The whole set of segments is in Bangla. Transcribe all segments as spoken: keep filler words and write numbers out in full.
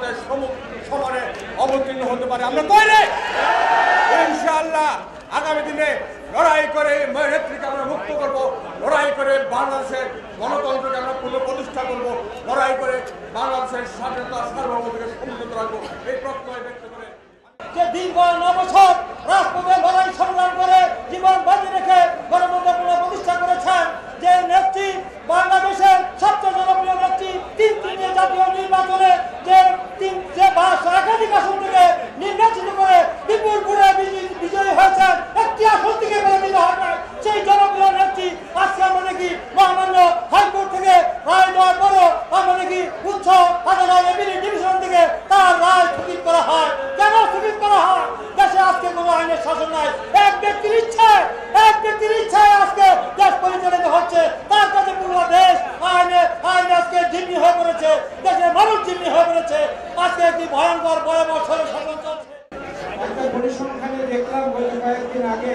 আমাদের সমানে অবতীর্ণ হতে পারে। আমরা তৈরি ইনশাআল্লাহ। আগামী দিনে লড়াই করে নেত্রীকে আমরা মুক্ত করব, লড়াই করে বাংলাদেশের গণতন্ত্রকে আমরা পুনঃপ্রতিষ্ঠা করব, লড়াই করে বাংলাদেশের স্বাধীনতা সার্বভৌমত্বকে সমুন্নত রাখবো। এই প্রত্যয় ব্যক্ত করে যে দীর্ঘ নয় বছর রাজপথে লড়াই সংগ্রাম করে জীবন বাজি রেখে গণতন্ত্র পুনঃপ্রতিষ্ঠা করেছেন যে নেত্রী, বাংলাদেশের সবচেয়ে জনপ্রিয় নেত্রী, তিন তিনটে জাতীয় নির্বাচনে যে তিন যে একাধিক আসন থেকে নির্বাচিত করে বিপুলপুরে বিজয়ী হয়েছেন, একটি আসন থেকে পরাজিত হয়। সেই জনপ্রিয় নেত্রী আজকে আমরা নাকি মহামান্য হাইকোর্ট থেকে রায় দেওয়ার পরও আমরা নাকি উচ্চ আদালত এপিলেট ডিভিশন থেকে তার রায় স্থগিত করা হয়। কেন স্থগিত করা হয়? দেশে আজকে কোনো আইনের শাসন নাই। এক ব্যক্তির ইচ্ছায় এক ব্যক্তির ইচ্ছায় আজকে দেশ পরিচালিত হচ্ছে। তার কাছে পুরো দেশ আইনে আইন আজকে জিম্মি হয়ে পড়েছে, দেশের মানুষ জিম্মি হয়ে পড়েছে। আজকে একটি ভয়ঙ্কর ভয়াবহ শাসন চলছে। একটা পরিসংখ্যানে দেখলাম গত কয়েকদিন আগে,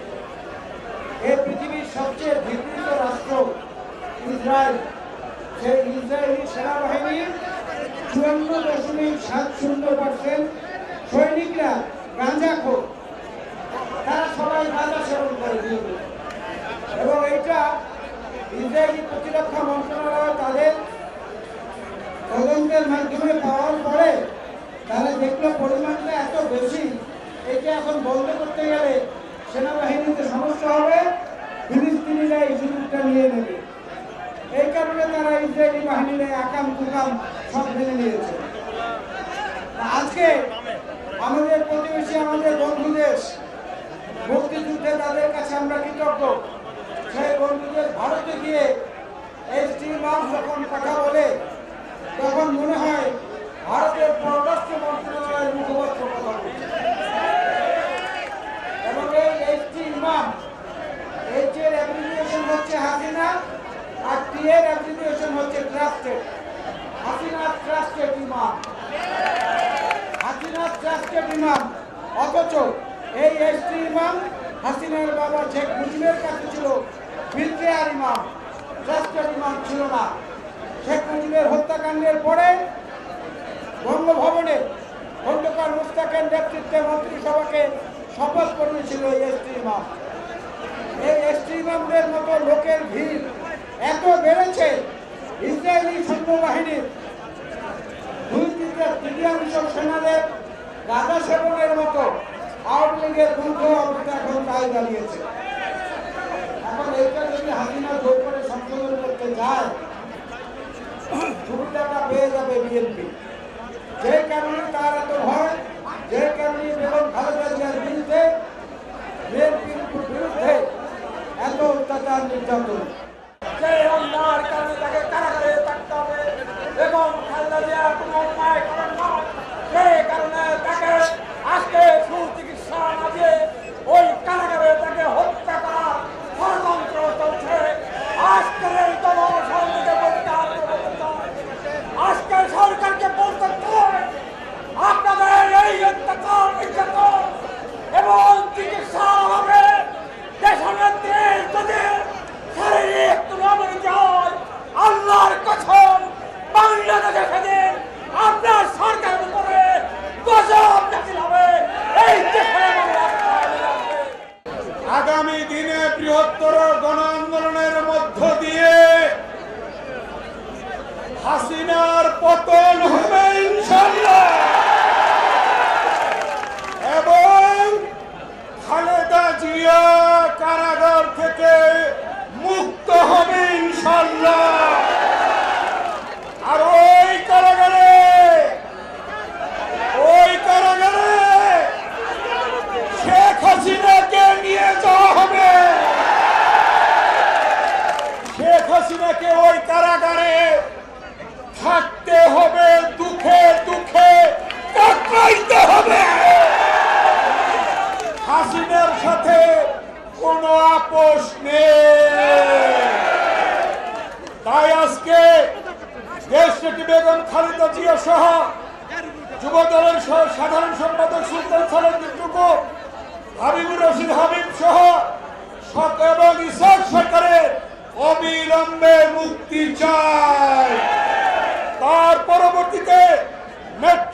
এই পৃথিবীর সবচেয়ে বিকৃত রাষ্ট্র ইসরায়েল, সেই ইসরায়েলি সেনাবাহিনীর চুয়ান্ন দশমিক সাত শূন্য পার্সেন্ট সৈনিকরা গাঁজাখোর। তারা সবাই গাঁজা সেবন করে দিয়েছে এবং এইটা ইসরায়েলি প্রতিরক্ষা মন্ত্রণালয় তাদের তদন্তের মাধ্যমে পাওয়ার পরে তারা দেখলো পরিমাণটা এত বেশি, এটা এখন বন্ধ করতে গেলে সেনাবাহিনীতে সমস্যা হবে, ফিলিস্তিনিরা এই সুযোগটা নিয়ে নেবে। এই কারণে তারা ইসরায়েলি বাহিনীর আকাম কুকাম সব মেনে নিয়েছে। আজকে আমাদের প্রতিবেশী, আমাদের বন্ধু দেশ, মুক্তিযুদ্ধে তাদের কাছে আমরা কৃতজ্ঞ। সেই বন্ধুদের ভারতে গিয়ে এই স্টিমার যখন কথা বলে তখন মনে হয় ভারতের পররাষ্ট্র মন্ত্রণালয়ের মুখপাত্র কথা বলছে। এবং এই এইচটি ইমাম, এইচ এর অ্যাপ্লিকেশন হচ্ছে হাসিনা আর টি এর অ্যাপ্লিকেশন হচ্ছে ট্রাস্টেড। হাসিনা ট্রাস্টেড ইমাম, হাসিনা ট্রাস্টেড ইমাম। অথচ এই এইচটি ইমাম হাসিনার বাবা শেখ মুজিবের কাছে ছিল ফিল্টার ইমাম, ট্রাস্টেড ইমাম ছিল না। শেখ মুজিবের হত্যাকাণ্ডের পরে বঙ্গভবনে খন্দকার মুস্তাকের নেতৃত্বে মন্ত্রিসভাকে শপথ করিয়েছিল এই এসটি ইমাম। এই এসটি ইমামদের মতো লোকের ভিড় এত বেড়েছে, ইসরায়েলি সৈন্যবাহিনীর দুই তৃতীয়াংশ সেনাদের গাঁজা সেবনের মতো আওয়ামী লীগের বন্ধ অবস্থা এখন তাই দাঁড়িয়েছে। এখন এইটা যদি হাসিনা জোর করে সংশোধন করতে যায়, সুবিধাটা পেয়ে যাবে বিএনপি। যে কারণে তার এত ভয়, যে কারণে বেগম খালেদা জিয়ার বিরুদ্ধে, বিএনপির বিরুদ্ধে এত অত্যাচার নির্যাতন। যে অন্যায়ের কারণে তাকে কারাগারে থাকতে হবে এবং খালেদা জিয়া কোনো অন্যায় করেন না, সেই কারণে তাকে আজকে সুচিকিৎসা না দিয়ে ওই কারাগারে তাকে হত্যা করার ষড়যন্ত্র চলছে। আজকের এই জনগণ থেকে বলতে আজকে সরকারকে বলতে চাই, আপনাদের এই অত্যাচার নির্যাতন এবং চিকিৎসার অভাবে দেশনেত্রীর যদি শারীরিক কোনো অবনতি হয়, আল্লাহর কসম বাংলাদেশে সেদিন আপনার সরকারের উপরে গজব নাজিল হবে। এই দেশের আগামী দিনে বৃহত্তর গণ আন্দোলনের মধ্য দিয়ে হাসিনার পতন হবে ইনশাআল্লাহ এবং খালেদা জিয়া কারাগার থেকে মুক্ত হবে ইনশাআল্লাহ। আর ওই কারাগারে ওই কারাগারে শেখ হাসিনাকে নিয়ে যাওয়া হবে। শেখ হাসিনাকে ওই কারাগারে থাকতে হবে, দুঃখে দুঃখে কাটাইতে হবে। হাসিনার সাথে কোনো আপোষ নেই। তাই আজকে দেশটি বেগম খালেদা জিয়া সহ যুব দলের সাধারণ সম্পাদক সুলতান সালেহ টুকু, হাবিবুর রশিদ হাবিব সহ এবং ইসাক সরকারের অবিলম্বে মুক্তি চায়। তার পরবর্তীতে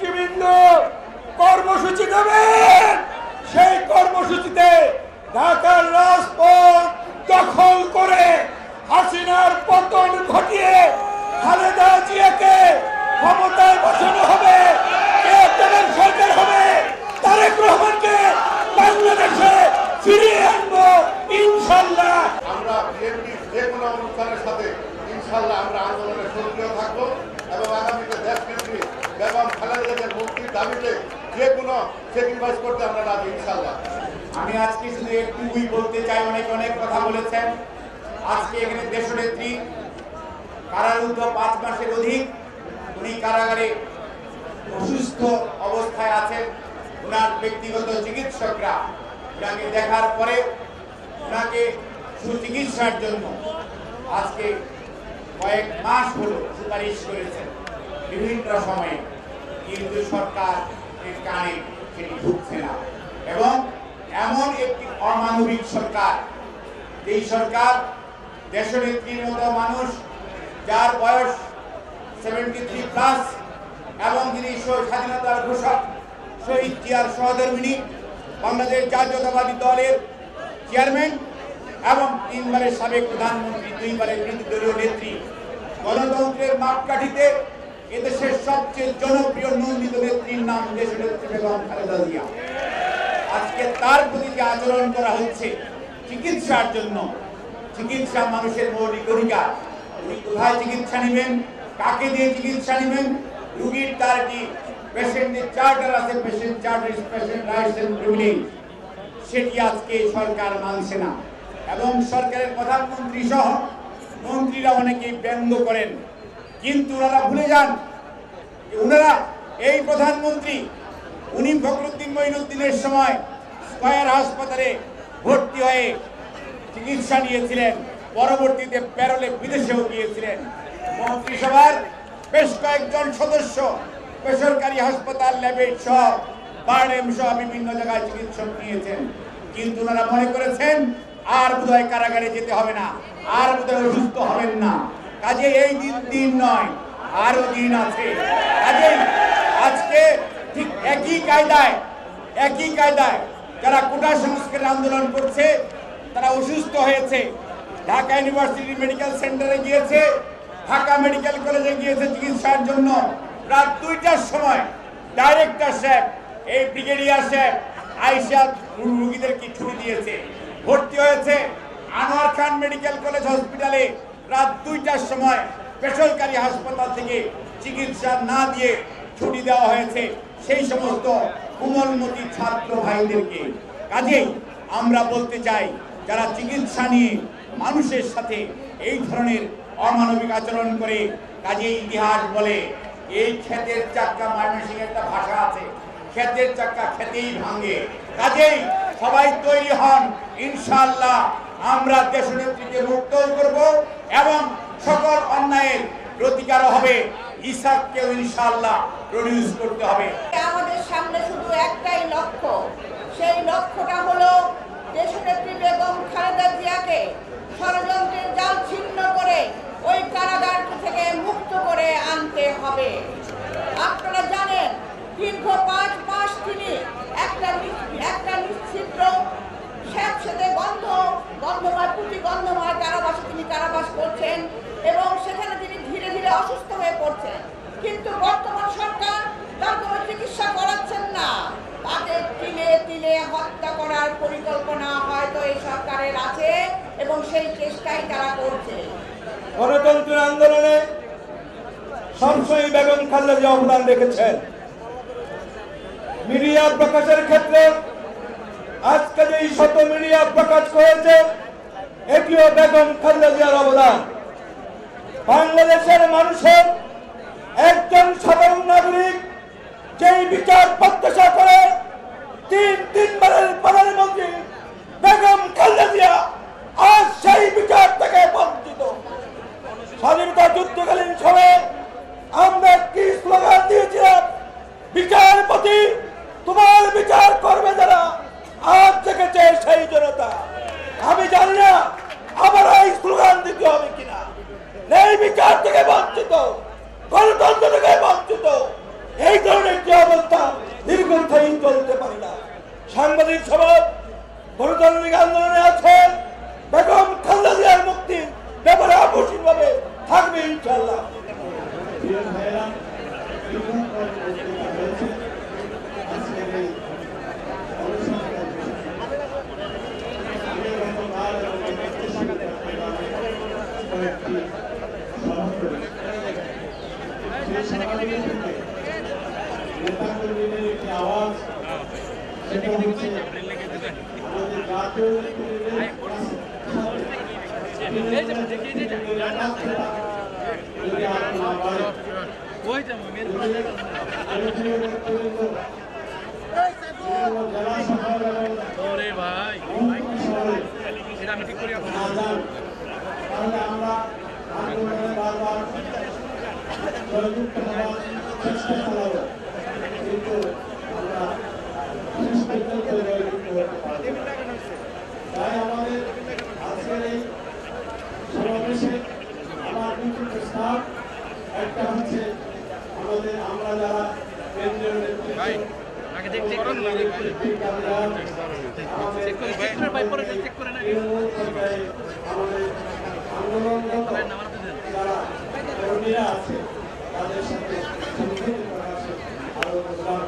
হাসিনার পতন ঘটিয়ে খালেদা জিয়াকে ক্ষমতায় বসানো হবে, কেয়ারটেকার সরকার হবে, তারেক রহমানকে বাংলাদেশে ফিরিয়ে আনবো ইনশাল্লাহ। আমরা বিএনপি যে কোনো অনুষ্ঠানের সাথে ইনশাল্লাহ আমরা আন্দোলনে সক্রিয় থাকবো এবং আগামীতে দেশ নেত্রী বেগম খালেদা জিয়ার মুক্তির দাবিতে যে কোনো স্যাক্রিফাইস করতে আমরা রাজি ইনশাল্লাহ। আমি আজকে শুধু একটুকুই বলতে চাই, অনেক অনেক কথা বলেছেন। আজকে এখানে দেশনেত্রী কারারুদ্ধ পাঁচ মাসের অধিক, উনি কারাগারে অসুস্থ অবস্থায় আছেন। ওনার ব্যক্তিগত চিকিৎসকরা ওনাকে দেখার পরে ওনাকে সুচিকিৎসার জন্য আজকে কয়েক মাস হলো সুপারিশ করেছেন বিভিন্ন সময়ে, কিন্তু সরকার কানে সেটি ঢুকছে না এবং এমন একটি অমানবিক সরকার, যেই সরকার দেশনেত্রীর মতো মানুষ যার বয়স সেভেন্টি থ্রি প্লাস এবং যিনি স্বাধীনতার ঘোষক শহীদ জিয়ার সহধর্মিণী, বাংলাদেশ জাতীয়তাবাদী দলের চেয়ারম্যান এবং তিনবারের সাবেক প্রধানমন্ত্রী, দুইবারের বিরোধী দলীয় নেত্রী, গণতন্ত্রের মাপকাঠিতে এদেশের সবচেয়ে জনপ্রিয় নন্দিত নেত্রীর নাম দেশনেত্রী বেগম খালেদা জিয়া। আজকে তার প্রতি যে আচরণ করা হচ্ছে চিকিৎসার জন্য, চিকিৎসা মানুষের মৌলিক অধিকার। উনি কোথায় চিকিৎসা নেবেন, কাকে দিয়ে চিকিৎসা নেবেন, রুগীর তার কি পেশেন্টের চার্টার আছে, patient charter patient rights and privilege, সেটি আজকে সরকার মানছে না এবং সরকারের প্রধানমন্ত্রী সহ মন্ত্রীরা অনেকেই ব্যঙ্গ করেন, কিন্তু ওনারা ভুলে যান যে ওনারা এই প্রধানমন্ত্রী উনি ফখরুদ্দিন মঈনুদ্দিনের সময় স্কয়ার হাসপাতালে ভর্তি হয়ে চিকিৎসা নিয়েছিলেন, পরবর্তীতে প্যারোলে বিদেশেও গিয়েছিলেন। মন্ত্রিসভার বেশ কয়েকজন সদস্য বেসরকারি হাসপাতাল, ল্যাবেট সহ বারডেম সহ বিভিন্ন জায়গায় চিকিৎসক নিয়েছেন, কিন্তু ওনারা মনে করেছেন আর বোধহয় কারাগারে যেতে হবে না, আর বোধহয় অসুস্থ হবেন না। কাজে এই দিন দিন নয়, আরো দিন আছে। কাজেই আজকে ঠিক একই কায়দায় একই কায়দায় যারা কোটা সংস্কারের আন্দোলন করছে, তারা অসুস্থ হয়েছে, ঢাকা ইউনিভার্সিটি মেডিকেল সেন্টারে গিয়েছে, ঢাকা মেডিকেল কলেজে গিয়েছে চিকিৎসার জন্য। রাত দুইটার সময় ডাইরেক্টর সাহেব, এই ব্রিগেডিয়ার সাহেব আইসা রুগীদেরকে ছুটি দিয়েছে, ভর্তি হয়েছে আনোয়ার খান মেডিকেল কলেজ হসপিটালে। রাত দুইটার সময় বেসরকারি হাসপাতাল থেকে চিকিৎসা না দিয়ে ছুটি দেওয়া হয়েছে সেই সমস্ত কোমলমতি ছাত্র ভাইদেরকে। কাজেই আমরা বলতে চাই, যারা চিকিৎসা নিয়ে মানুষের সাথে এই ধরনের অমানবিক আচরণ করে, কাজেই ইতিহাস বলে এই ক্ষেতের চাক্কা, ময়মনসিংহের একটা ভাষা আছে, ক্ষেতের চাক্কা খেতেই ভাঙে। কাজেই সবাই তৈরি হন, ইনশাআল্লাহ আমরা দেশনেত্রীকে মুক্ত করব এবং সকল অন্যায়ের প্রতিকার হবে। ইসাককেও ইনশাআল্লাহ প্রডিউস করতে হবে। আমাদের সামনে শুধু একটাই লক্ষ্য, সেই লক্ষ্যটা হলো দেশনেত্রী বেগম খালেদা জিয়াকে ষড়যন্ত্রের জাল ছিন্ন করে ওই কারাগার থেকে মুক্ত করে আনতে হবে। আপনারা জানেন দীর্ঘ পাঁচ মাস তিনি একটা একটা নিশ্চিদ্র স্যাঁতসেঁতে গন্ধ গন্ধময় পুঁতি গন্ধময় কারাবাসে তিনি কারাবাস করছেন এবং সেখানে তিনি ধীরে ধীরে অসুস্থ হয়ে পড়ছেন, কিন্তু বর্তমান সরকার তার কোনো চিকিৎসা করাচ্ছেন না। তাকে তিলে তিলে হত্যা করার পরিকল্পনা হয়তো এই সরকারের আছে এবং সেই চেষ্টাই তারা করছে। গণতন্ত্রের আন্দোলনে সবসময় বেগম খালেদা জিয়া অবদান রেখেছেন। মিডিয়া প্রকাশের ক্ষেত্রে আজকে যে শত মিডিয়া প্রকাশ করেছে, এটিও বেগম খালেদা জিয়ার অবদান। বাংলাদেশের মানুষের একজন সাধারণ নাগরিক যেই বিচার প্রত্যাশা করে তিন তিনবারের প্রধানমন্ত্রী বেগম খালেদা জিয়া আজ সেই বিচার থেকে বঞ্চিত। স্বাধীনতা যুদ্ধকালীন সময়ে আমরা কি স্লোগান দিয়েছিলাম? বিচারপতি তোমার বিচার করবে যারা, আজ দেখেছে সেই জনতা। আমি জানি না আবার এই স্লোগান দিতে হবে কিনা। এই বিচার থেকে বঞ্চিত, গণতন্ত্র থেকে বঞ্চিত, এই ধরনের যে অবস্থা দীর্ঘস্থায়ী চলতে পারে না। সাংবাদিক সমাজ গণতান্ত্রিক আন্দোলনে আছেন, বেগম খালেদা জিয়ার মুক্তির ব্যাপারে আপসীন ভাবে থাকবে ইনশাআল্লাহ। প্রিয় ভাইয়েরা, দীর্ঘক্ষণ বক্তৃতা হয়েছে। আজকের এই অনুষ্ঠানের আমি গতকাল এবং কয়েকটি সভা করেছি। সেই সভাগুলি থেকে নেতাকর্মীদের একটি আওয়াজ, সেটা হচ্ছে আমাদের জাতীয় নেতৃত্বের যদি আরো না বাড়ে, জেলা শহর এবং শহরে না যান, তাহলে আমরা আন্দোলনে বারবার জয়যুক্ত হওয়ার চেষ্টা চালাবো, কিন্তু আমরা শেষ পর্যন্ত জয়যুক্ত হতে পারবো। তাই আমাদের আজকের এই সমাবেশে আমার দুটি প্রস্তাব, একটা হচ্ছে আমাদের আমরা যারা কেন্দ্রীয় নেতৃত্ব আন্দোলনরত যারা কর্মীরা আছে তাদের সাথে সংহতি প্রকাশে আরো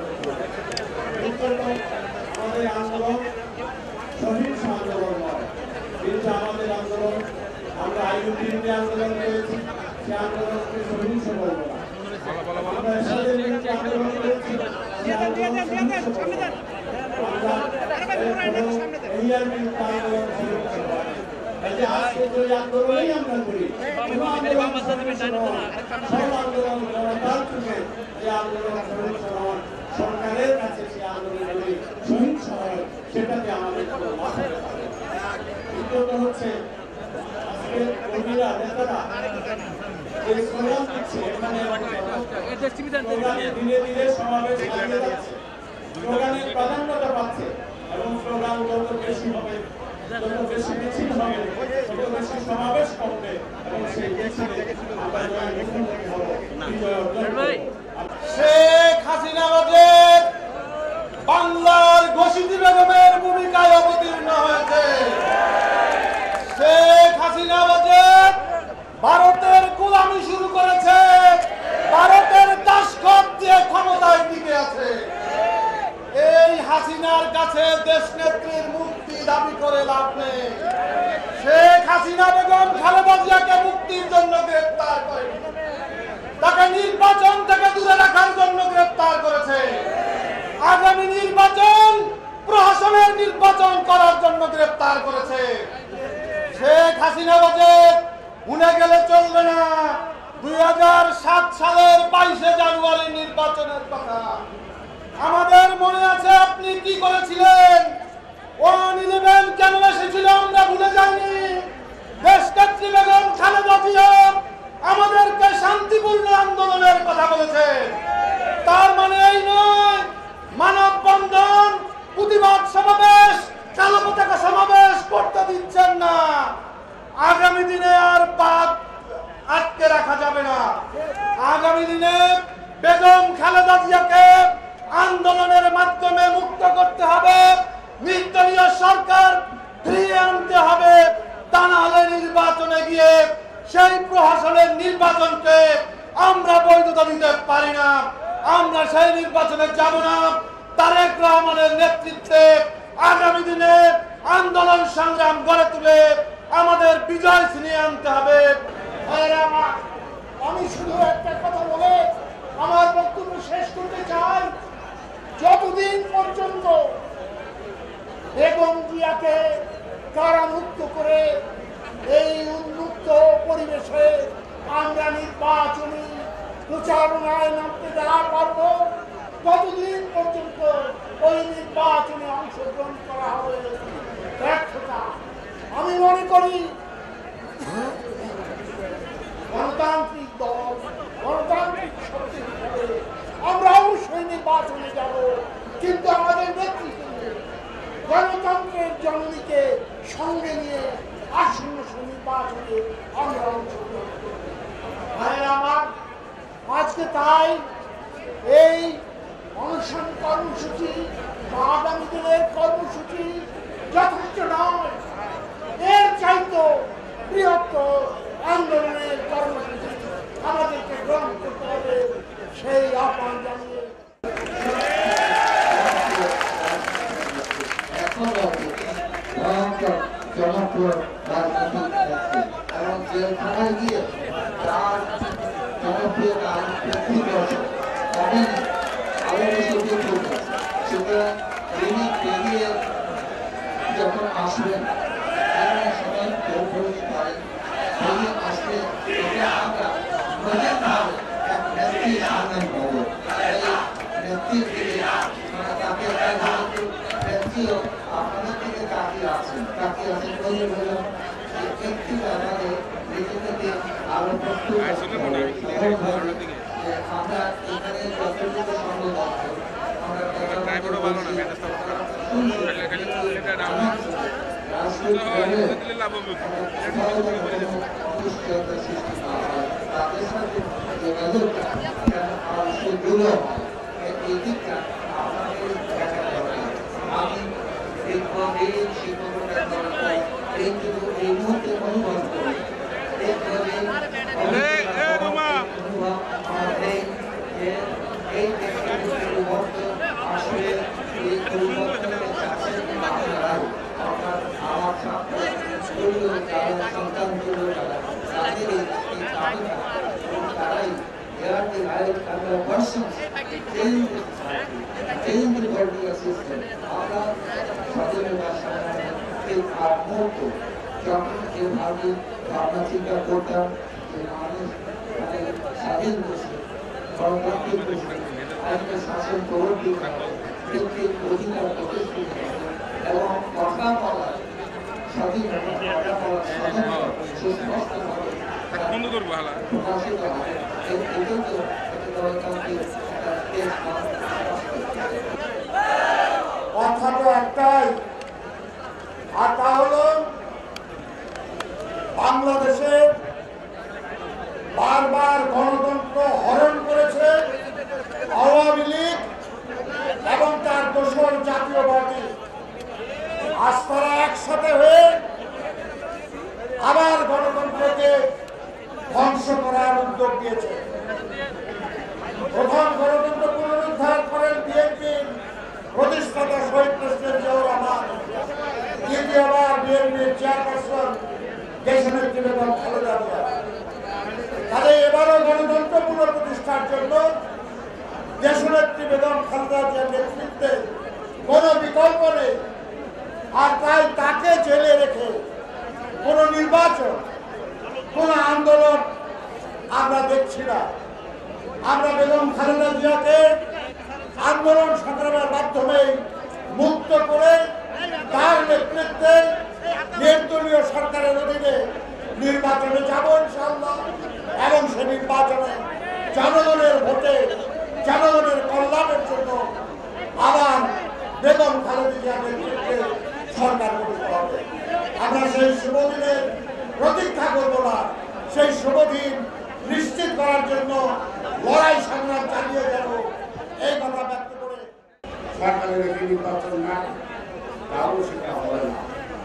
আমাদের আন্দোলন সহিংস আন্দোলন নয়, কিন্তু আমাদের আন্দোলন আমরা আইনজীবী আন্দোলন করেছি, সে আন্দোলনকে সহিংস বলবো না। আমরা এরশাদের বিরুদ্ধে আন্দোলন করেছি, সে আন্দোলন সহিংস বলবো না। আমরা এরিয়ার বিরুদ্ধে আন্দোলন সহিংস নয়। এই যে আজকে যে আন্দোলনই আমরা করি, কোনো আন্দোলন সহিংস নয়, সব আন্দোলন জনতার থেকে যে আন্দোলন সহিংস নয়, সরকারের কাছে সে আন্দোলনগুলি সহিংস হয়, সেটাতে আমাদের কোনো মাথা ব্যথা নেই। দ্বিতীয়ত হচ্ছে আজকে কর্মীরা নেতারা যে স্লোগান দিচ্ছে, এখানে স্লোগানে ধীরে ধীরে সমাবেশ চালিয়ে যাচ্ছে, স্লোগানের প্রাধান্যতা পাচ্ছে এবং স্লোগান যত বেশি হবে, যত বেশি মিছিল হবে, তত বেশি সমাবেশ করবে এবং সেই মিছিলে আমরা জয় মুখোমুখি হব, বিজয় অর্জন করব। শেখ হাসিনা বাজেট বাংলার ঘোষিত বেগমের ভূমিকায় অবতীর্ণ হয়েছে। শেখ হাসিনা বাজেট ভারতের গোলামি শুরু করেছে, ভারতের দাসখত দিয়ে ক্ষমতায় টিকে আছে। এই হাসিনার কাছে দেশ নেত্রীর মুক্তি দাবি করে লাভ নেই। শেখ হাসিনা বেগম খালেদা জিয়াকে মুক্তির জন্য গ্রেফতার করে, তাকে নির্বাচন থেকে দূরে রাখার জন্য গ্রেফতার করেছে। আগামী নির্বাচন প্রশাসনের নির্বাচন করার জন্য গ্রেফতার করেছে। শেখ হাসিনা বাজেট ভুলে গেলে চলবে না দুই হাজার সাত সালের বাইশে জানুয়ারি নির্বাচনের কথা। আমাদের মনে আছে আপনি কি করেছিলেন, ওয়ান ইলেভেন কেন এসেছিল আমরা ভুলে যাইনি। দেশ নেত্রী বেগম খালেদা জিয়া আমাদেরকে শান্তিপূর্ণ আন্দোলনের কথা বলেছে। তার মানে এই নয় মানববন্ধন, প্রতিবাদ সমাবেশ, কালো পতাকা সমাবেশ করতে দিচ্ছেন না। আগামী দিনে আর বাদ আটকে রাখা যাবে না। আগামী দিনে বেগম খালেদা জিয়াকে আন্দোলনের মাধ্যমে মুক্ত করতে হবে, নির্দলীয় সরকার ফিরিয়ে আনতে হবে। তা না হলে নির্বাচনে গিয়ে সেই প্রশাসনের নির্বাচনকে আমরা বৈধতা দিতে পারি না। আমরা সেই নির্বাচনে যাব না। তারেক রহমানের নেতৃত্বে আগামী দিনে আন্দোলন সংগ্রাম গড়ে তুলে আমাদের বিজয় ছিনিয়ে আনতে হবে। আমি শুধু একটা কথা বলে আমার বক্তব্য শেষ করতে চাই। যতদিন পর্যন্ত বেগম জিয়াকে কারামুক্ত করে এই উন্মুক্ত পরিবেশে আমরা নির্বাচনী প্রচারণায় নামতে না পারব, ততদিন পর্যন্ত ওই নির্বাচনে অংশগ্রহণ করা হবে ব্যর্থতা। আমি মনে করি গণতান্ত্রিক দল, গণতান্ত্রিক শক্তি হিসেবে আমরা অবশ্যই নির্বাচনে যাব, কিন্তু আমাদের নেতৃত্বে গণতন্ত্রের জননীকে সঙ্গে নিয়ে আসন্ন নির্বাচনে আমরা অংশগ্রহণ করব। আমার আজকে তাই এই অনশন কর্মসূচি বা আগামী দিনের কর্মসূচি যথেষ্ট নয়, এর চাইতে বৃহত্তর আরো প্রস্তুত থাকতে হবে। সাধারণভাবে যে আমরা এখানে যতটুকু সম্ভব আছে আমরা রাজনৈতিক সৃষ্টি না হয় তাদের সাথে যোগাযোগটা সেগুলো এই দিকটা আপনাদের দেখা দরকার। আমি দীর্ঘদিন শিক্ষকতা করার পর এই কিন্তু এই মুহূর্তে অনুভব করি দীর্ঘদিন অনুভব আমার এই যে এই পরিবর্তন আসলে এই পরিবর্তনের কাছে আপনারাই অর্থাৎ আমার ছাত্র যারা সন্তান যারা তাদের এই দাবিটা এবং তারাই they are the right kind of persons change the society, change the political system. আমরা স্বাধীনতার সামনে এই আর মুহূর্ত যখন যেভাবে ভাবনা চিন্তা করতাম যে মানুষ মানে স্বাধীন দেশে গণতান্ত্রিক দেশে আইনের শাসন প্রবর্তিত হবে ব্যক্তির অধিকার প্রতিষ্ঠিত হবে এবং কথা বলার স্বাধীনতা কথা বলার স্বাধীনতা সুস্পষ্টভাবে প্রকাশিত হবে এই পর্যন্ত একটা গণতান্ত্রিক একটা দেশ কথা তো একটাই, আর তা হলো বাংলাদেশে বারবার গণতন্ত্র হরণ করেছে আওয়ামী লীগ এবং তার দোসর জাতীয় পার্টি। আজ তারা একসাথে হয়ে আবার গণতন্ত্রকে ধ্বংস করার উদ্যোগ দিয়েছে। প্রথম গণতন্ত্র পুনরুদ্ধার করেন বিএনপির প্রতিষ্ঠাতা শহীদ প্রেসিডেন্ট জিয়াউর রহমান, দ্বিতীয়বার বিএনপির চেয়ারপারসন দেশনেত্রী বেগম খালেদা জিয়া। তাদের এবারও গণতন্ত্র পুনঃপ্রতিষ্ঠার জন্য দেশনেত্রী বেগম খালেদা জিয়ার নেতৃত্বে কোনো বিকল্প নেই। আর তাই তাকে জেলে রেখে কোনো নির্বাচন, কোনো আন্দোলন আমরা দেখছি না। আমরা বেগম খালেদা জিয়াকে আন্দোলন সংগ্রামের মাধ্যমে মুক্ত করে তার নেতৃত্বে নির্দলীয় সরকারের অধীনে নির্বাচনে যাব ইনশাআল্লাহ, এবং সে নির্বাচনে জনগণের ভোটে জনগণের কল্যাণের জন্য আবার বেগম খালেদা জিয়ার নেতৃত্বে সরকার গঠিত হবে। আমরা সেই শুভদিনের প্রতীক্ষা করব না, সেই শুভদিন নিশ্চিত করার জন্য লড়াই সংগ্রাম চালিয়ে যাব, এই কথা ব্যক্ত করে সরকারের একটি নির্বাচন না তাহলে সেটা হবে না।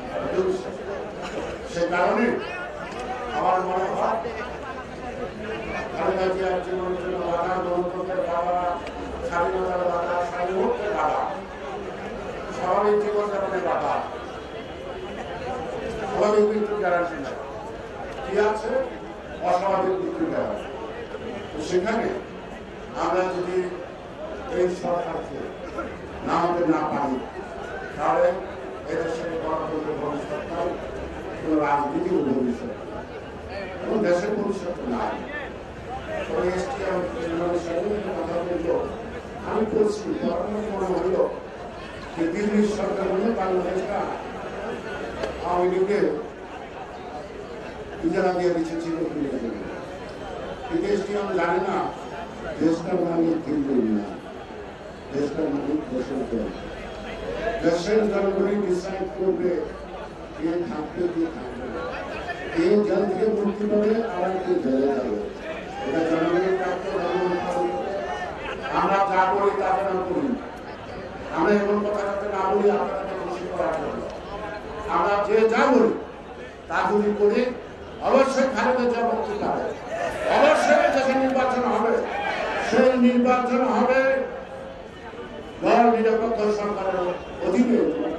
সে কারণে আমার মনে হয় খালেদা জিয়ার জীবনের জন্য বাধা, গণতন্ত্রের বাধা, স্বাধীনতার বাধা, স্বাধীনতার বাধা, স্বাভাবিক জীবনযাপনের বাধা, স্বাভাবিক মৃত্যুর গ্যারান্টি নেই। কি আছে? অস্বাভাবিক মৃত্যুর গ্যারান্টি। সেখানে আমরা যদি এই সরকারকে নামাতে না পারি তাহলে এদেশের গণতন্ত্রের ভবিষ্যৎ নাই, কোনো রাজনীতির ভবিষ্যৎ, কোনো দেশের ভবিষ্যৎ নাই। আমি বলছি মনে হইল যে দিল্লির সরকার হলে বাংলাদেশটা আওয়ামী লীগকে ইজারা দিয়ে দিচ্ছে ছিল। এই দেশটি আমি জানি না, দেশটার মালিক দিল্লি না, দেশটার মালিক দেশের দল। দেশের জনগণই ডিসাইড করবে কে থাকবে কে থাকবে, কে জেল থেকে মুক্তি পাবে আর কে জেলে যাবে। এটা জনগণের প্রাপ্ত, জনগণ পালন করে। আমরা যা করি তা যেন করি, আমরা এমন কথা যাতে না বলি আপনাকে খুশি করার জন্য। আমরা যে যা বলি তা যদি করি অবশ্যই খালেদা জিয়া মুক্তি পাবে, অবশ্যই দেশে নির্বাচন হবে। সেই নির্বাচন হবে দল নিরপেক্ষ সরকারের অধীনে।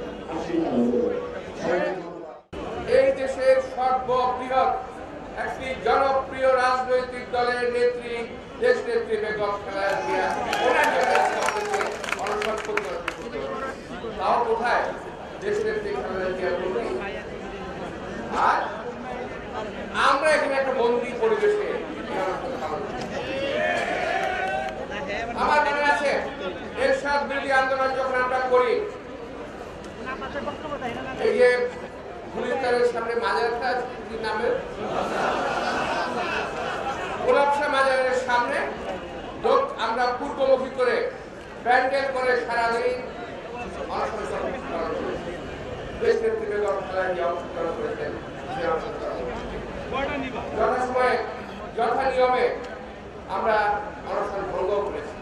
এই দেশের সর্ববৃহৎ একটি জনপ্রিয় রাজনৈতিক দলের নেত্রী দেশ নেত্রী বেগম খালেদা জিয়া অনশন করতে, তাও কোথায় দেশ নেত্রী খালেদা জিয়া বলছি। আর আমরা এখানে একটা বন্দী পরিবেশে আমার মনে আছে এরশাদ বিরোধী আন্দোলন যখন আমরা করি, এই যে গুলিস্তানের সামনে মাজারটা নামের সামনে আমরা পূর্বমুখী করে প্যান্ডেল করে সারাদিন যথাসময়ে যথা নিয়মে আমরা অনশন ভঙ্গ করেছি।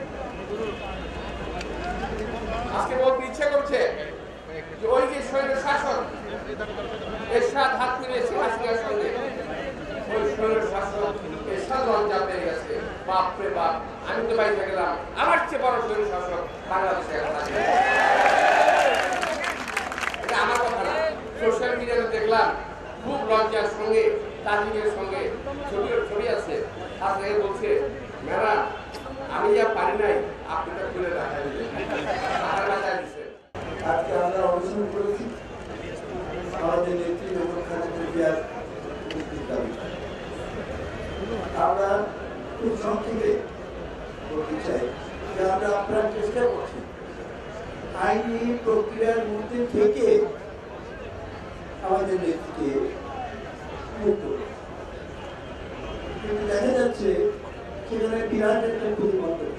আজকে বলতে ইচ্ছে করছে যে ওই যে সৈন্য শাসন এরশাদ হাত মিলিয়েছে হাসিনার সঙ্গে, ওই সৈন্য শাসন এরশাদ লজ্জা পেয়ে গেছে। বাপরে বাপ, আমি তো বাইরে গেলাম, আমার চেয়ে বড় সৈন্য শাসক বাংলাদেশে এখন আছে। এটা আমার কথা না, সোশ্যাল মিডিয়াতে দেখলাম খুব লজ্জার সঙ্গে তাজিমের সঙ্গে ছবি ছবি আছে। আজকে বলছে ম্যাডাম আমি যা পারি নাই আপনি তো খুলে দেখা দিলেন। আজকে আমরা অনুসরণ করেছি আমাদের নেত্রী বেগম খালেদা জিয়ার মুক্তির দাবিতে। আমরা খুব সংক্ষেপে বলতে চাই যে আমরা আপনার চেষ্টা করছি আইনি প্রক্রিয়ার মধ্যে থেকে আমাদের নেত্রীকে মুক্ত করছি। কিন্তু দেখা যাচ্ছে সেখানে বিরাট একটা প্রতিবন্ধক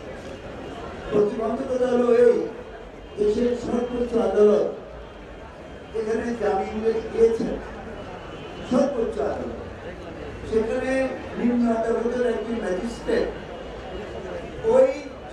প্রতিবন্ধকতা হলো এই, দেশের সর্বোচ্চ আদালত এখানে জামিন দিয়েছেন, সর্বোচ্চ আদালত, সেখানে নিম্ন আদালতের একটি ম্যাজিস্ট্রেট ওই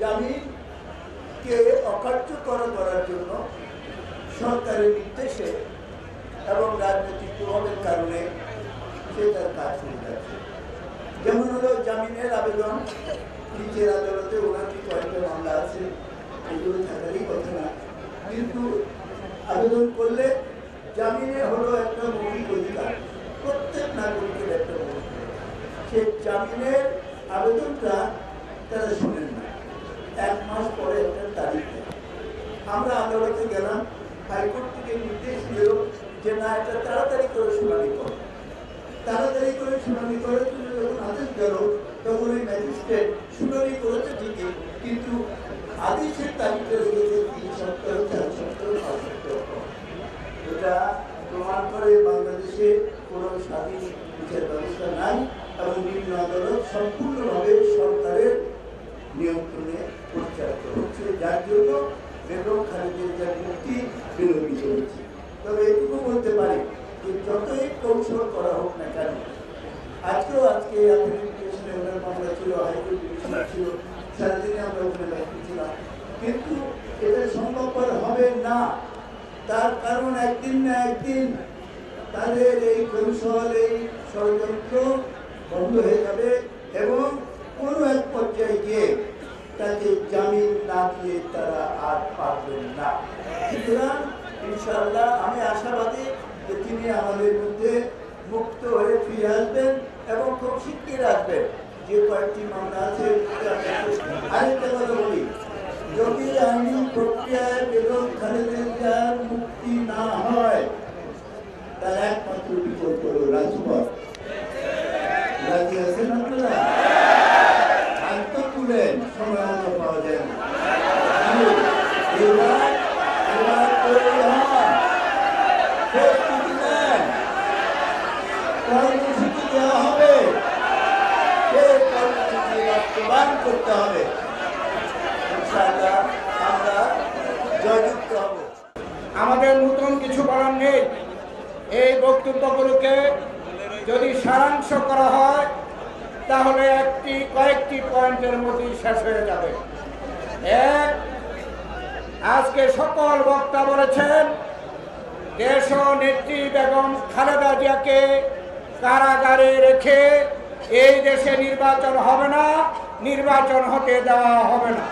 জামিনকে অকার্যকর করার জন্য সরকারের নির্দেশে এবং রাজনৈতিক প্রভাবের কারণে সে তার কাজ করে যাচ্ছে। যেমন হলো জামিনের আবেদন, নিচের আদালতে ওনার কি কয়েকটা মামলা আছে, এগুলো থাকারই কথা না, কিন্তু আবেদন করলে জামিনে হলো একটা মৌলিক অধিকার, প্রত্যেক নাগরিকের একটা মৌলিক অধিকার। সে জামিনের আবেদনটা তারা শোনেন না, এক মাস পরে একটা তারিখ দেয়। আমরা আদালতে গেলাম, হাইকোর্ট থেকে নির্দেশ দিল যে না, এটা তাড়াতাড়ি করে শুনানি করো। তাড়াতাড়ি করে শুনানি করার জন্য যখন আদেশ গেল তখন ওই ম্যাজিস্ট্রেট শুনানি করেছে ঠিকই, কিন্তু আদেশের তারিখটা লেগেছে তিন সপ্তাহ, চার সপ্তাহ, পাঁচ সপ্তাহ। এটা প্রমাণ করে বাংলাদেশে কোনো স্বাধীন বিচার ব্যবস্থা নাই এবং নিম্ন আদালত সম্পূর্ণভাবে সরকারের নিয়ন্ত্রণে পরিচালিত হচ্ছে, যার জন্য বেগম খালেদা জিয়ার মুক্তি বিলম্বিত হচ্ছে। তবে এটুকু বলতে পারি যে যতই কৌশল করা হোক না কেন, আজকেও আজকে অ্যাপ্লিকেশনে ওনার মামলা ছিল, হাইকোর্ট ডিভিশন ছিল, সারাদিনে আমরা ওখানে ব্যস্ত ছিলাম, কিন্তু এটা সম্ভবপর হবে না। তার কারণ একদিন না একদিন তাদের এই কৌশল, এই ষড়যন্ত্র বন্ধ হয়ে যাবে এবং কোনো এক পর্যায়ে গিয়ে তাকে জামিন না দিয়ে তারা আর পারবেন না। সুতরাং ইনশাআল্লাহ আমি আশাবাদী যে তিনি আমাদের মধ্যে মুক্ত হয়ে ফিরে আসবেন এবং খুব শিগগির আসবেন। যে কয়েকটি মামলা আছে, আরেকটা কথা বলি, যদি আইনি প্রক্রিয়ায় বেগম খালেদা জিয়ার মুক্তি না হয় তার একমাত্র বিকল্প হল রাজপথ। রাজি আছেন আপনারা? শান্ত তুলেন, সময় মতো পাওয়া যায় না। এবার এবার তৈরি হন, প্রস্তুতি নেন, কর্মসূচি দেওয়া হবে, সেই কর্মসূচি বাস্তবায়ন করতে হবে। ইনশাআল্লাহ আমরা জয়যুক্ত হব। আমাদের নতুন কিছু বলার নেই। এই বক্তব্যগুলোকে যদি সারাংশ করা হয় তাহলে একটি কয়েকটি পয়েন্টের মধ্যে শেষ হয়ে যাবে। এক, আজকে সকল বক্তা বলেছেন দেশ নেত্রী বেগম খালেদা জিয়াকে কারাগারে রেখে এই দেশে নির্বাচন হবে না, নির্বাচন হতে দেওয়া হবে না।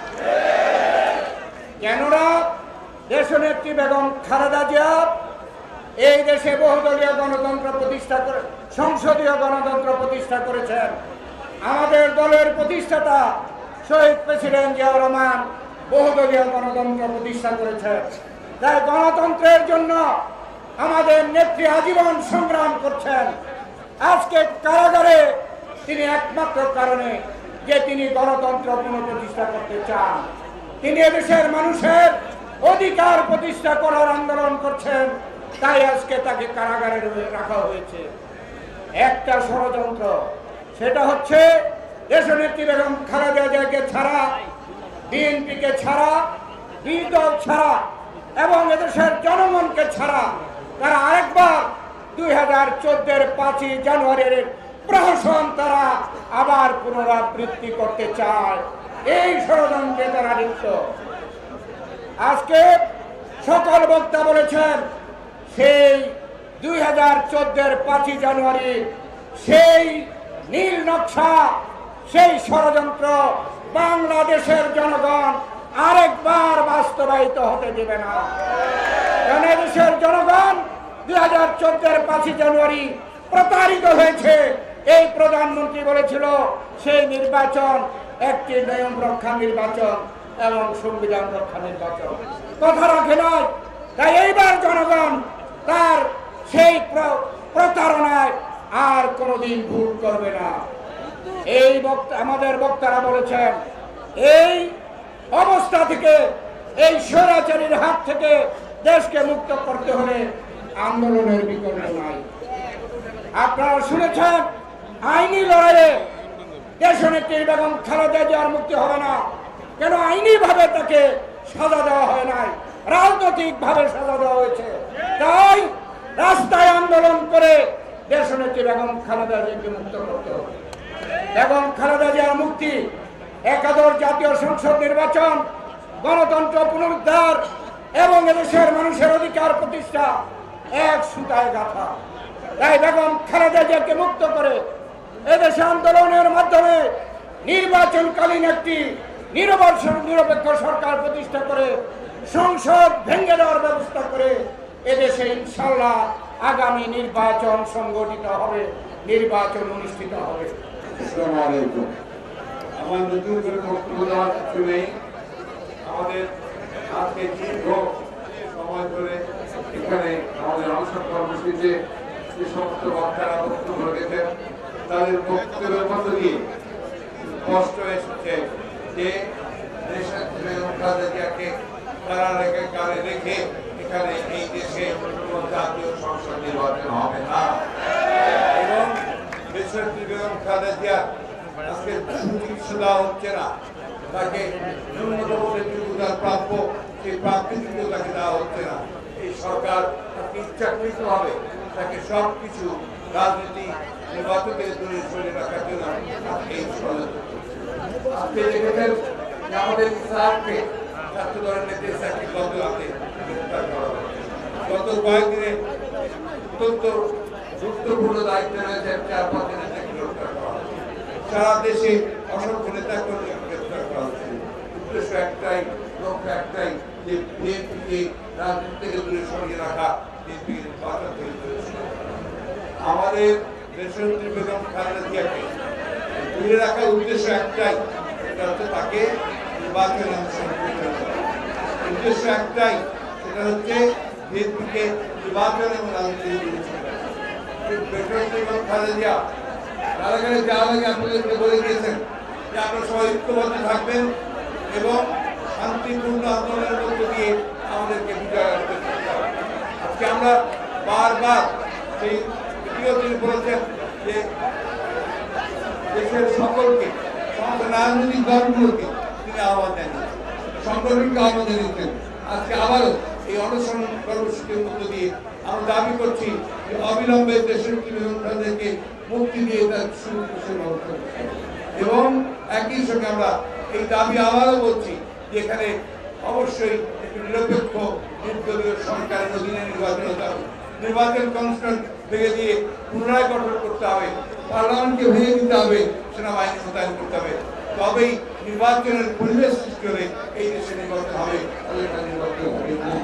কেননা দেশনেত্রী বেগম খালেদা জিয়া এই দেশে বহুদলীয় গণতন্ত্র প্রতিষ্ঠা করে, সংসদীয় গণতন্ত্র প্রতিষ্ঠা করেছেন। আমাদের দলের প্রতিষ্ঠাতা শহীদ প্রেসিডেন্ট জিয়াউর রহমান বহুদলীয় গণতন্ত্র প্রতিষ্ঠা করেছেন। তাই গণতন্ত্রের জন্য আমাদের নেত্রী আজীবন সংগ্রাম করছেন। আজকে কারাগারে তিনি একমাত্র কারণে যে তিনি গণতন্ত্র পুনঃপ্রতিষ্ঠা করতে চান। তিনি এদেশের মানুষের অধিকার প্রতিষ্ঠা করার আন্দোলন করছেন, তাই আজকে তাকে কারাগারে রাখা হয়েছে। একটা ষড়যন্ত্র, সেটা হচ্ছে দেশনেত্রী বেগম খালেদা জিয়াকে ছাড়া, বিএনপিকে ছাড়া, দুই দল ছাড়া এবং এদেশের জনগণকে ছাড়া তারা আরেকবার দুই হাজার চোদ্দের পাঁচই জানুয়ারির প্রহসন তারা আবার পুনরাবৃত্তি করতে চায়। এই ষড়যন্ত্রে তারা লিপ্ত। আজকে সকল বক্তা বলেছেন সেই দুই হাজার চোদ্দের পাঁচই জানুয়ারি সেই নীল নকশা, সেই ষড়যন্ত্র বাংলাদেশের জনগণ আরেকবার বাস্তবায়িত হতে দেবে না। কারণ দেশের জনগণ দুই হাজার চোদ্দের পাঁচই জানুয়ারি প্রতারিত হয়েছে। এই প্রধানমন্ত্রী বলেছিল সেই নির্বাচন একটি নিয়ম রক্ষা নির্বাচন এবং সংবিধান রক্ষা নির্বাচন, কথা রাখে নাই। তাই এইবার জনগণ তার সেই প্রতারণায় আর কোনোদিন ভুল করবে না। এই বক্তা আমাদের বক্তারা বলেছেন এই অবস্থা থেকে, এই স্বৈরাচারীর হাত থেকে দেশকে মুক্ত করতে হলে আন্দোলনের বিকল্প নাই। আপনারা শুনেছেন আইনি লড়াইয়ে দেশনেত্রী বেগম খালেদা জিয়ার মুক্তি হবে না। কেন? আইনি ভাবে তাকে সাজা দেওয়া হয় নাই, রাজনৈতিক ভাবে সাজা দেওয়া হয়েছে। তাই রাস্তায় আন্দোলন করে দেশনেত্রী বেগম খালেদা জিয়াকে মুক্ত করতে হবে। বেগম খালেদা জিয়ার মুক্তি, একাদশ জাতীয় সংসদ নির্বাচন, গণতন্ত্র পুনরুদ্ধার এবং এদেশের মানুষের অধিকার প্রতিষ্ঠা এক সুতায় গাঁথা। তাই বেগম খালেদা জিয়াকে মুক্ত করে এদেশে আন্দোলনের মাধ্যমে নির্বাচনকালীন একটি নিরপেক্ষ সরকার প্রতিষ্ঠা করে সংসদ ভেঙে দেওয়ার ব্যবস্থা করে এদেশে ইনশাল্লাহ আগামী নির্বাচন সংগঠিত হবে, নির্বাচন অনুষ্ঠিত হবে। আসসালামু আলাইকুম। আমার নতুন করে বক্তব্য দেওয়ার কিছু নেই। আমাদের আজকে দীর্ঘ সময় ধরে এখানে আমাদের অনশন কর্মসূচিতে যে সমস্ত বক্তারা বক্তব্য রেখেছেন তাদের বক্তব্যের মধ্য দিয়ে স্পষ্ট এসেছে যে দেশের খালেদাকে তারা রেখে কারে রেখে এখানে এই দেশে জাতীয় সংসদ নির্বাচন হবে না এবং দেশের বেগম খালেদা জিয়া আজকে চিকিৎসা দেওয়া হচ্ছে না, তাকে ন্যূনতম যেটুকু তার প্রাপ্য সেই প্রাপ্তিটুকু তাকে দেওয়া হচ্ছে না। এই সরকার তাকে ইচ্ছাকৃত হবে তাকে সব কিছু রাজনীতি নির্বাচন থেকে দূরে সরে রাখার জন্য এই ষড়যন্ত্র। আজকে দেখেছেন যে আমাদের ইসলামকে ছাত্র দলের নেতা ইসলামকে গত রাতে গ্রেফতার করা হয়েছে। গত কয়েকদিনে অত্যন্ত গুরুত্বপূর্ণ দায়িত্ব রয়েছে চার পাঁচ দিনের থেকে গ্রেফতার করা হয়েছে। সারা দেশে অসংখ্য নেতা কর্মীকে গ্রেফতার করা হচ্ছে। উদ্দেশ্য একটাই, লক্ষ্য একটাই যে বিএনপিকে রাজনীতি থেকে দূরে সরিয়ে রাখা, বিএনপিকে নির্বাচন থেকে দূরে সরিয়ে রাখা। আমাদের দেশনেত্রী বেগম খালেদা জিয়াকে দূরে রাখার উদ্দেশ্য একটাই, সেটা হচ্ছে তাকে নির্বাচনে অংশগ্রহণ করতে হবে। উদ্দেশ্য একটাই, সেটা হচ্ছে বিএনপিকে নির্বাচন এবং রাজনীতি দূরে সরিয়ে রাখা। দেশনেত্রী বেগম খালেদা জিয়া কারাগারে যাওয়ার আগে আপনাদেরকে বলে দিয়েছেন যে আপনারা সবাই ঐক্যবদ্ধ থাকবেন এবং শান্তিপূর্ণ আন্দোলনের মধ্য দিয়ে আমাদেরকে বিজয় অর্জন করতে হবে। আজকে আমরা বারবার সেই ভিডিও তিনি বলেছেন যে দেশের সকলকে সমস্ত রাজনৈতিক দলগুলোকে তিনি আহ্বান জানিয়েছেন, সংগঠনকে আহ্বান জানিয়েছেন। আজকে আবারও এই অনশন কর্মসূচির মধ্য দিয়ে আমরা দাবি করছি যে অবিলম্বে দেশের তাদেরকে মুক্তি দিয়ে তার সুরক্ষিত ব্যবস্থা এবং একই সঙ্গে আমরা এই দাবি আবারও বলছি যে এখানে অবশ্যই একটি নিরপেক্ষ নির্দলীয় সরকারের অধীনে নির্বাচন হতে হবে। নির্বাচন কমিশন ভেঙে দিয়ে পুনরায় গঠন করতে হবে, পার্লামেন্টকে ভেঙে দিতে হবে, সেনাবাহিনী মোতায়েন করতে হবে, তবেই নির্বাচনের পরিবেশ সৃষ্টি হবে, এই দেশে নির্বাচন হবে। নির্বাচন হবে না।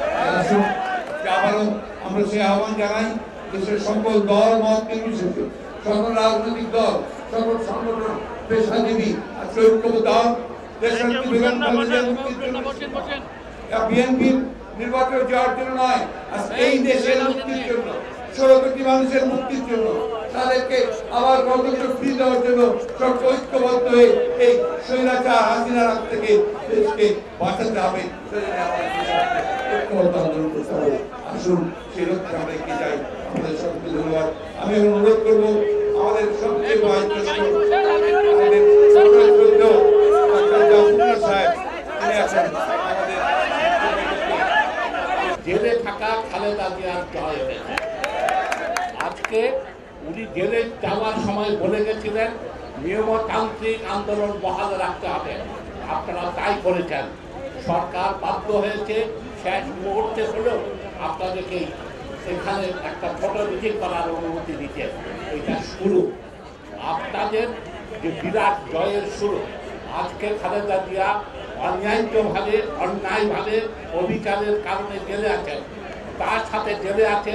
আবারও আমরা সেই আহ্বান জানাই দেশের সকল দল মত নির্বিশেষে, সকল রাজনৈতিক দল, সকল সংগঠন, পেশাজীবী আর ঐক্যবদ্ধ দল দেশের বিএনপির নির্বাচন যাওয়ার জন্য নয়, এই দেশের মুক্তির জন্য, ষোলো কোটি মানুষের মুক্তির জন্য, তাদেরকে আবার গণতন্ত্র ফিরিয়ে দেওয়ার জন্য সব ঐক্যবদ্ধ হয়ে এই স্বৈরাচার হাসিনার হাত থেকে দেশকে বাঁচাতে হবে। ঐক্যবদ্ধ আন্দোলন করতে হবে। আসুন সেই লক্ষ্যে আমরা এগিয়ে যাই। আমাদের সকলকে ধন্যবাদ। আমি অনুরোধ করবো আমাদের সবচেয়ে আমাদের জেলে থাকা খালেদা জিয়ার জয় হয়েছে। আজকে উনি জেলে যাওয়ার সময় বলে গেছিলেন নিয়মতান্ত্রিক আন্দোলন বহাল রাখতে হবে, আপনারা তাই করেছেন। সরকার বাধ্য হয়েছে শেষ মুহূর্তে হলেও আপনাদেরকে এখানে একটা ফটো মিটিং করার অনুমতি দিতে। এটা শুরু, আপনাদের যে বিরাট জয়ের শুরু। আজকে খালেদা জিয়া অন্যায়ভাবে অন্যায়ভাবে অবিচারের কারণে জেলে আছেন, তার সাথে জেলে আছে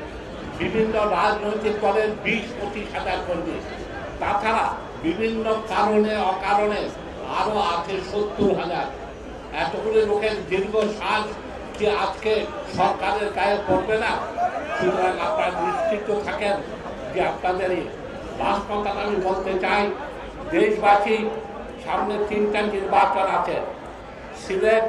বিভিন্ন রাজনৈতিক দলের বিশ পঁচিশ হাজার কর্মী, তাছাড়া বিভিন্ন কারণে অকারণে আরও আছে সত্তর হাজার। এতগুলো লোকের দীর্ঘ শ্বাস যে আজকে সরকারের গায়ে পড়বে না। সুতরাং আপনারা নিশ্চিত থাকেন যে আপনাদেরই বাস্তবতা আমি বলতে চাই, দেশবাসী সামনে তিনটা নির্বাচন আছে, সিলেট,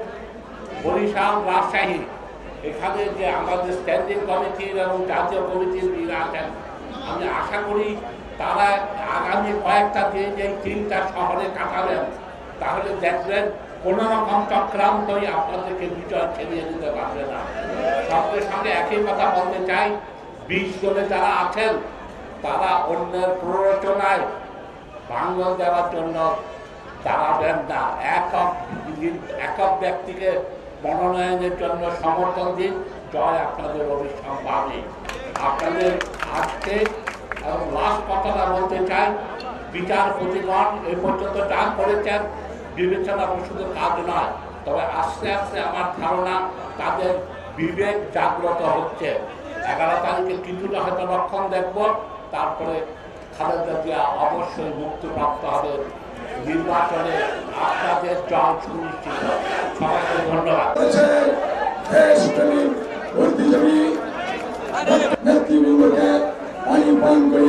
বরিশাল, রাজশাহী। এখানে যে আমাদের স্ট্যান্ডিং কমিটির এবং জাতীয় কমিটির যারা আছেন, আমি আশা করি তারা আগামী কয়েকটা দিন যে তিনটা শহরে কাটাবেন, তাহলে দেখবেন কোনো রকম চক্রান্তই আপনাদেরকে বিজয় ছেড়িয়ে দিতে পারবে না। সঙ্গে সঙ্গে একই কথা বলতে চাই, বিশ জনে যারা আছেন তারা অন্যের প্ররোচনায় ভাঙন দেওয়ার জন্য দাঁড়াবেন না। একক একক ব্যক্তিকে মনোনয়নের জন্য সমর্থন দিন, জয় আপনাদের অবিসম্ভাবী। আপনাদের আজকে এবং লাস্ট কথাটা বলতে চাই, বিচারপতিগণ এ পর্যন্ত যা করেছেন বিবেচনা শুধু কাজ নয়, তবে আস্তে আস্তে আমার ধারণা তাদের বিবেক জাগ্রত হচ্ছে। এগারো তারিখে কিছুটা হয়তো লক্ষণ দেখব, তারপরে খালেদা জিয়া অবশ্যই মুক্তিপ্রাপ্ত হবে। নির্বাচনে আপনাদের জয় সুনিশ্চিত। সবাইকে ধন্যবাদ। নেতৃবৃন্দকে পানি পান করে